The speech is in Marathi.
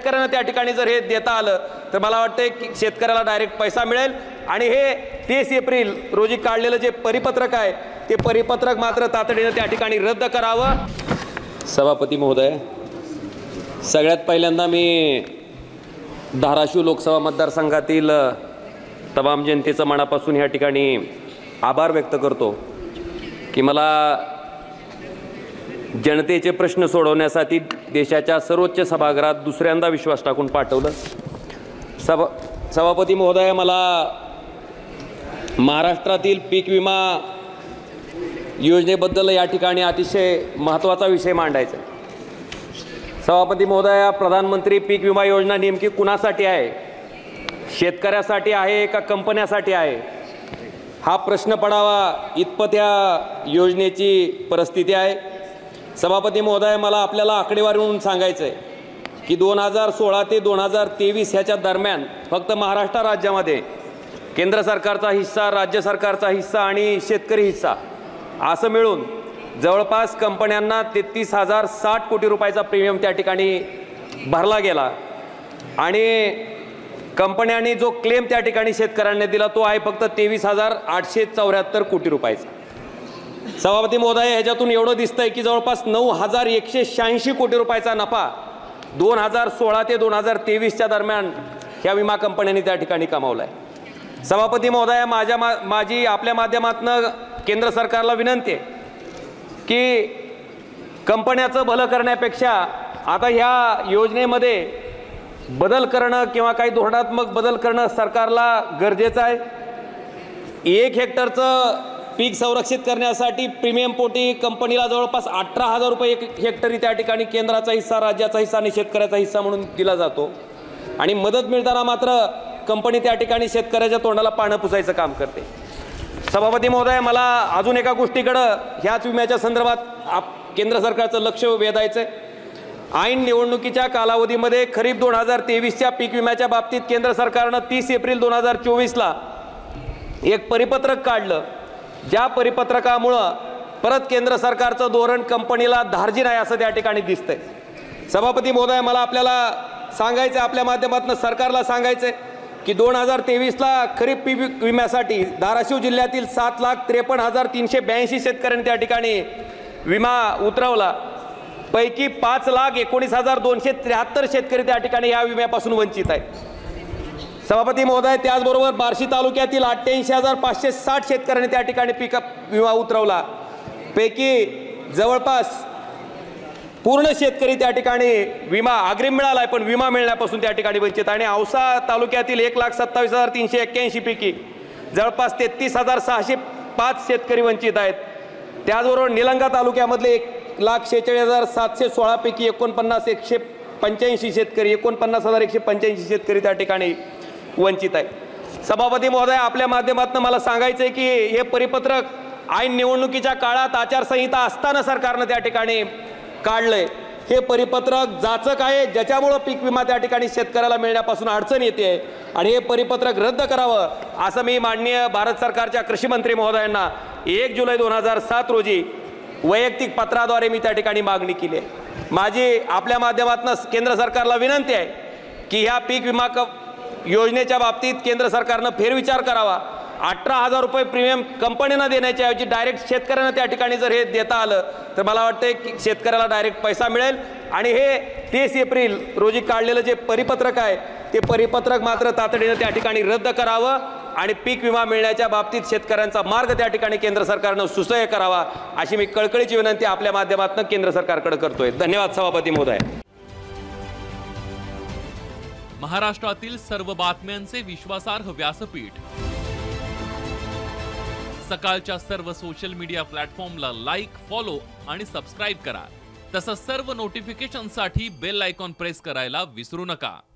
शेतकऱ्यांना त्या ठिकाणी जर हे देता आलं तर मला वाटतं की शेतकऱ्याला डायरेक्ट पैसा मिळेल आणि हे 30 एप्रिल रोजी काढलेलं जे परिपत्रक आहे ते परिपत्रक मात्र तातडीने त्या ठिकाणी रद्द करावं। सभापती महोदय, सगळ्यात पहिल्यांदा मी धाराशिव लोकसभा मतदारसंघातील तमाम जनतेचं मनापासून या ठिकाणी आभार व्यक्त करतो की मला जनतेचे प्रश्न सोडवण्यासाठी देशाच्या सर्वोच्च सभागृहात दुसऱ्यांदा विश्वास टाकून पाठवलं। सभापती महोदय, मला महाराष्ट्रातील पीक विमा योजनेबद्दल या ठिकाणी अतिशय महत्त्वाचा विषय मांडायचा आहे। सभापती महोदय, प्रधानमंत्री पीक विमा योजना नेमकी कुणासाठी आहे? शेतकऱ्यासाठी आहे का कंपन्यासाठी आहे? हा प्रश्न पडावा इतपत या योजनेची परिस्थिती आहे। सभापती महोदय, मला आपल्याला आकडेवारीवरून सांगायचं आहे की 2016 ते 2023 ह्याच्या दरम्यान फक्त महाराष्ट्र राज्यामध्ये केंद्र सरकारचा हिस्सा, राज्य सरकारचा हिस्सा आणि शेतकरी हिस्सा असं मिळून जवळपास कंपन्यांना 33,060 कोटी रुपयाचा प्रीमियम त्या ठिकाणी भरला गेला आणि कंपन्यांनी जो क्लेम त्या ठिकाणी शेतकऱ्यांना दिला तो आहे फक्त 23,874 कोटी रुपयाचा। सभापती महोदय, ह्याच्यातून एवढं दिसतंय की जवळपास 9,186 कोटी रुपयाचा नफा 2016 ते 2023च्या दरम्यान ह्या विमा कंपन्यांनी त्या ठिकाणी कमावला आहे। सभापती महोदय, माझी आपल्या माध्यमातून केंद्र सरकारला विनंती आहे की कंपन्याचं भलं करण्यापेक्षा आता ह्या योजनेमध्ये बदल करणं किंवा काही धोरणात्मक बदल करणं सरकारला गरजेचं आहे। 1 हेक्टरचं पीक संरक्षित करण्यासाठी प्रीमियम पोटी कंपनीला जवळपास 18,000 रुपये एक हेक्टरी त्या ठिकाणी केंद्राचा हिस्सा, राज्याचा हिस्सा आणि शेतकऱ्याचा हिस्सा म्हणून दिला जातो आणि मदत मिळताना मात्र कंपनी त्या ठिकाणी शेतकऱ्याच्या तोंडाला पानं पुसायचं काम करते। सभापती महोदय, मला अजून एका गोष्टीकडं ह्याच विम्याच्या संदर्भात केंद्र सरकारचं लक्ष वेधायचं आहे। ऐन निवडणुकीच्या कालावधीमध्ये खरीप 2023च्या पीक विम्याच्या बाबतीत केंद्र सरकारनं 30 एप्रिल 2024ला एक परिपत्रक काढलं, ज्या परिपत्रकामुळं परत केंद्र सरकारचं धोरण कंपनीला धार्जिन आहे असं त्या ठिकाणी दिसतंय। सभापती महोदय, मला आपल्याला सांगायचं आहे, आपल्या माध्यमातून सरकारला सांगायचं आहे की 2023ला खरीप पीक विम्यासाठी धाराशिव जिल्ह्यातील 7,53,382 शेतकऱ्यांनी त्या ठिकाणी विमा उतरवला। पैकी 5,19,273 शेतकरी त्या ठिकाणी या विम्यापासून वंचित आहेत। सभापती महोदय, त्याचबरोबर बार्शी तालुक्यातील 88,560 शेतकऱ्यांनी त्या ठिकाणी पीक विमा उतरवला। पैकी जवळपास पूर्ण शेतकरी त्या ठिकाणी विमा अग्रिम मिळालाय पण विमा मिळण्यापासून त्या ठिकाणी वंचित आणि औसा तालुक्यातील 1,27,381 पैकी जवळपास 33,605 शेतकरी वंचित आहेत। त्याचबरोबर निलंगा तालुक्यामधले 1,46,716 पैकी 49,185 शेतकरी 49,185 शेतकरी त्या ठिकाणी वंचित आहे। सभापती महोदय, आपल्या माध्यमातून मला सांगायचं आहे की हे परिपत्रक ऐन निवडणुकीच्या काळात आचारसंहिता असताना सरकारनं त्या ठिकाणी काढलंय। हे परिपत्रक जाचक आहे ज्याच्यामुळे पीक विमा त्या ठिकाणी शेतकऱ्याला मिळण्यापासून अडचण येते आणि हे परिपत्रक रद्द करावं असं मी माननीय भारत सरकारच्या कृषी मंत्री महोदयांना 1 जुलै 2007 रोजी वैयक्तिक पत्राद्वारे मी त्या ठिकाणी मागणी केली आहे। माझी आपल्या माध्यमातून केंद्र सरकारला विनंती आहे की ह्या पीक विमा योजनेच्या बाबतीत केंद्र सरकारनं फेरविचार करावा। 18,000 रुपये प्रीमियम कंपनीनं देण्याच्या ऐवजी डायरेक्ट शेतकऱ्यांना त्या ठिकाणी जर हे देता आलं तर मला वाटतं की शेतकऱ्याला डायरेक्ट पैसा मिळेल आणि हे 30 एप्रिल रोजी काढलेलं जे परिपत्रक आहे ते परिपत्रक मात्र तातडीने त्या ठिकाणी रद्द करावं आणि पीक विमा मिळण्याच्या बाबतीत शेतकऱ्यांचा मार्ग त्या ठिकाणी केंद्र सरकारनं सुसह्य करावा अशी मी कळकळीची विनंती आपल्या माध्यमातून केंद्र सरकारकडे करतोय। धन्यवाद सभापती महोदय। महाराष्ट्रातील सर्व बातम्यांचे विश्वासार्ह व्यासपीठ सकाळच्या सर्व सोशल मीडिया प्लॅटफॉर्मला लाईक, फॉलो आणि सबस्क्राईब करा। तसंच सर्व नोटिफिकेशनसाठी बेल आयकॉन प्रेस करायला विसरू नका।